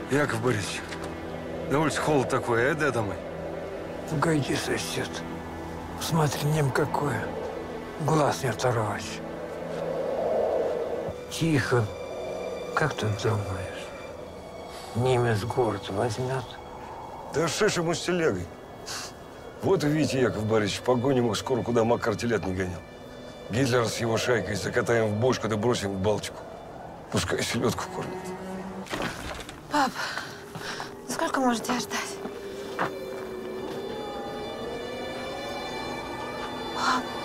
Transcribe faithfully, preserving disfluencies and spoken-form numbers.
Яков Борисович, на улице холод такой, а иди домой. Погоди, сосед. Смотри, нем какое. Глаз не оторвать. Тихо. Как ты думаешь, немец город возьмет? Да шиш ему с телегой. Вот увидите, Яков Борисович, погоним их скоро, куда Макар телят не гонял. Гитлер с его шайкой закатаем в бочку, да бросим в Балтику. Пускай селедку кормят. Пап, сколько можно тебя ждать? Пап.